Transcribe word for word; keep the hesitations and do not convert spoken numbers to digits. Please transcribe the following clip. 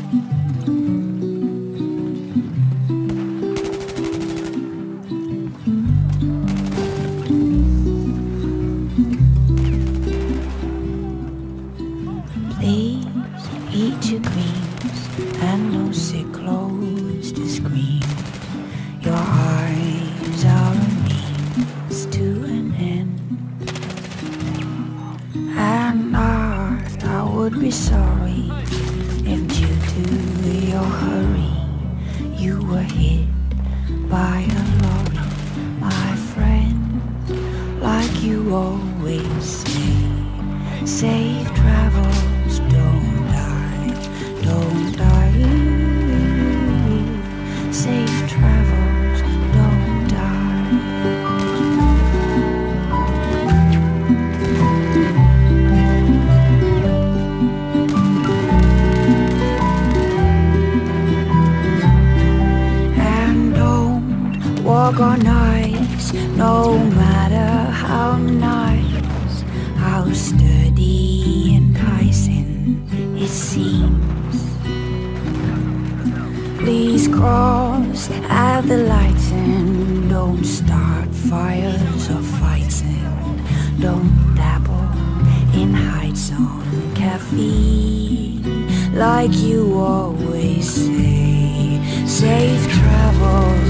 Please eat your greens and don't sit close to screen. Your eyes are a means to an end, and I, I would be sorry if due to your hurry you were hit by a lorry, my friend. Like you always say, safe travels, don't die, don't die. Safe travels, don't die. And don't walk on ice, no matter how nice, how sturdy, enticing it seems. Please cross at the lights and don't start fires or fights, and don't dabble in heights on caffeine. Like you always say, safe travels,